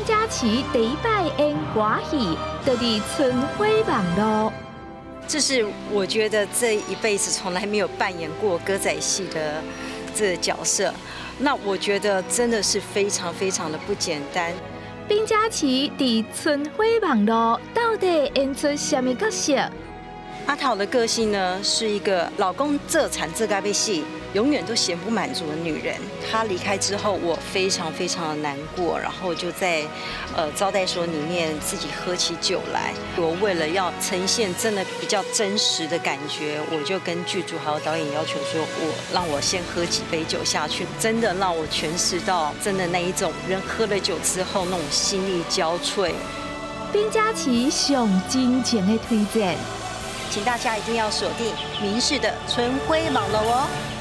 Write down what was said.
佳琪第一摆演歌戏，就伫春晖网络。 这是我觉得这一辈子从来没有扮演过歌仔戏的这个角色，那我觉得真的是非常非常的不简单。 并佳琪伫春晖网络到底演出什么角色？ 阿桃的个性呢，是一个老公这惨这该被戏，永远都嫌不满足的女人。她离开之后，我非常非常的难过，然后就在招待所里面自己喝起酒来。我为了要呈现真的比较真实的感觉，我就跟剧组还有导演要求说，让我先喝几杯酒下去，真的让我诠释到真的那一种人喝了酒之后那种心力交瘁。 并佳琪上真情的推荐。 请大家一定要锁定民视的春晖网络哦。